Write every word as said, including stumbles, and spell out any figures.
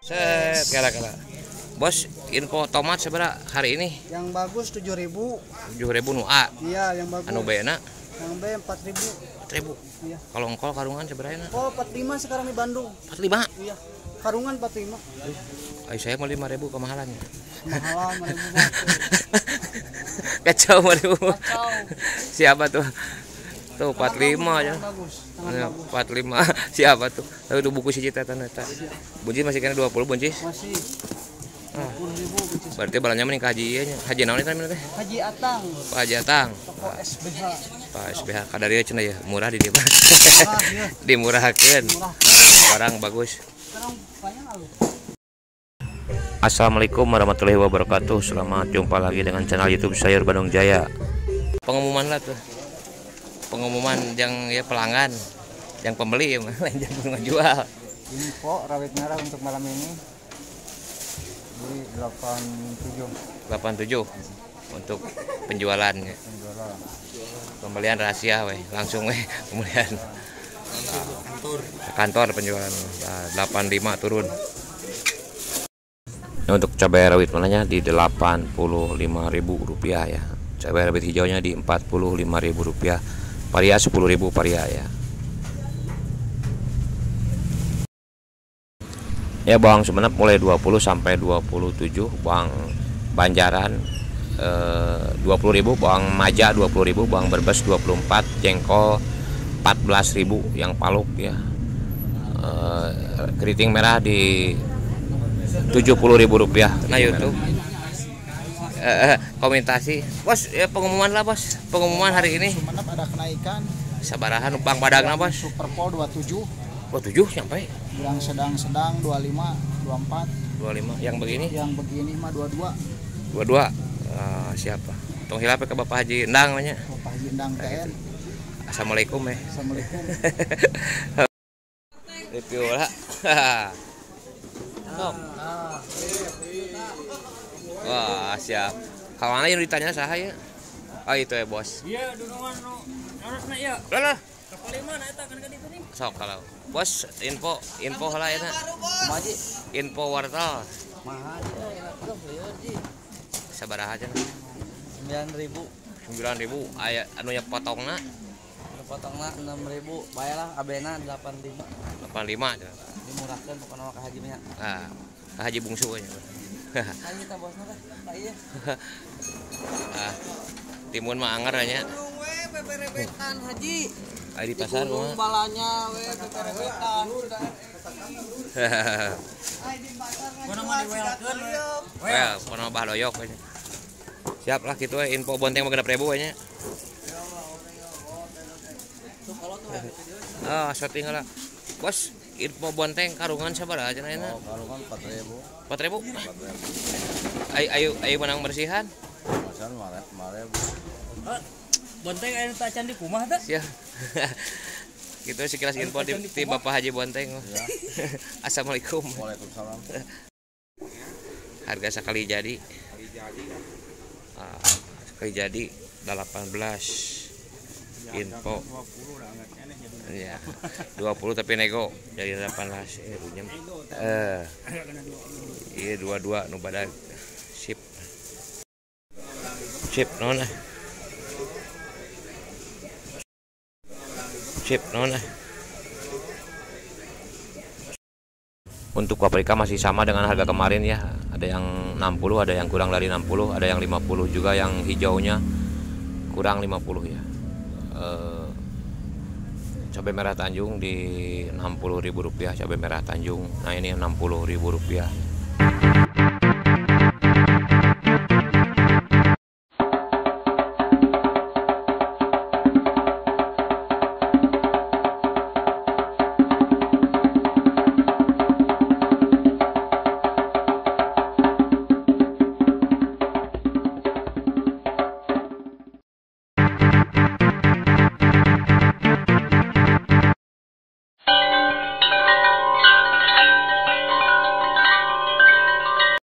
Set, kala-kala. Bos, info tomat seberapa hari ini? Yang bagus tujuh ribu. tujuh ribu nu A. Iya, yang bagus. Anu B-na? Yang B empat ribu. empat ribu. Iya. Kalau engkol karungan seberapa? Oh, empat puluh lima sekarang di Bandung. empat puluh lima. Iya. Karungan empat puluh lima. Ayo saya mau lima ribu kemahalannya. Mahalan lima ribu. Kacau lima ribu. Kacau. Siapa tuh? Tuh empat puluh lima aja. Bagus. Sangat bagus. empat puluh lima. Siapa tuh? Tahu itu buku si Cita Taneta. Buncis masih kena dua puluh buncis. Masih. dua puluh ribu buncis. Berarti balanya mending haji nya. Haji naon itu namanya teh? Haji Atang. Pak Haji Atang. Toko S B H. Pak S B H kadarieu cenah ya, murah di dieu. Ah, iya. Dimurahkeun. Murah. Barang bagus. Sekarang banyak lalu. Assalamualaikum warahmatullahi wabarakatuh. Selamat jumpa lagi dengan channel YouTube Sayur Bandung Jaya. Pengumuman lah tuh. Pengumuman yang ya pelanggan, yang pembeli ya, lain yang jual. Info rawit merah untuk malam ini di delapan tujuh. delapan tujuh untuk penjualannya. Penjualan. Pembelian rahasia weh, langsung weh pembelian. Kantor. Kantor penjualan. Nah, delapan puluh lima turun. Nah, untuk cabai rawit mananya di delapan puluh lima ribu rupiah ya. Cabai rawit hijaunya di empat puluh lima ribu rupiah. Paria sepuluh ribu paria ya. Ya bawang sebenarnya mulai dua puluh sampai dua puluh tujuh, bawang Banjaran eh, dua puluh ribu, bawang Maja dua puluh ribu, bawang Brebes dua puluh empat, jengkol empat belas ribu yang paluk ya. Eh, keriting merah di tujuh puluh ribu rupiah. Nah YouTube eh, komentasi bos ya, pengumuman lah bos, pengumuman hari ini Sumenep ada kenaikan. sabarahan numpang padagna bos. Superpol dua puluh tujuh. dua puluh tujuh sampai Yang sedang-sedang dua puluh lima, dua puluh empat. dua puluh lima. Yang begini Yang begini mah dua puluh dua. dua puluh dua. Uh, siapa? Tong hilap ke Bapak Haji Endang namanya. Bapak Haji Endang T N. Assalamualaikum eh. Assalamualaikum. Review lah. Top. Wah, siap. Kawan yang ditanya saya. Oh itu ya bos. Iya, dunungan nu harusna ieu. Lah lah. Kapal mana eta kan ka ditu nih? Sok kalau. Bos, info info heula eta. Kumaha Ji? Info wartal. Mahal ya, enak tuh lieur Ji. Sabaraha aja sembilan ribu. sembilan ribu aya anu nya potongna Potongna enam ribu. Bayalah abena delapan puluh lima. delapan puluh lima. Dimurahkeun pokona ka haji nya. Ah, ka Haji Bungsu nya. Haji ta bosna teh. Ka ieu. Ah, timun mah anger nya. Gunung we peperebetan haji. Aya di pasar Gunung mah. balanya we peperebetan. Kuna mah diwelkeun we. Well, pernah bah loyok we. Siap lah gitu we, info bonteng mah genep ribu we nya. Ah, shooting lah. Bos, info bonteng karungan sabaraha cenah ayeuna? Oh, karungan empat ribu. empat ribu. Ayo ayo ayo menang bersihan. Masan maret maret. Bonteng aya teh can di kumaha teh? Siap. Gitu sekilas info di, di Bapak Haji Bonteng. Ya. Assalamualaikum. Waalaikumsalam. Harga sekali jadi. Ah, sekali jadi delapan belas. Info. Ya. dua puluh tapi nego jadi delapan belas. Eh, runyem. Eh. Iya dua puluh dua nu badag. Sip. Sip non ah. Sip non ah. Untuk paprika masih sama dengan harga kemarin ya. Ada yang enam puluh, ada yang kurang dari enam puluh, ada yang lima puluh juga, yang hijaunya kurang lima puluh ya. Eh, cabai merah Tanjung di enam puluh ribu rupiah, cabai merah Tanjung. Nah ini enam puluh ribu rupiah.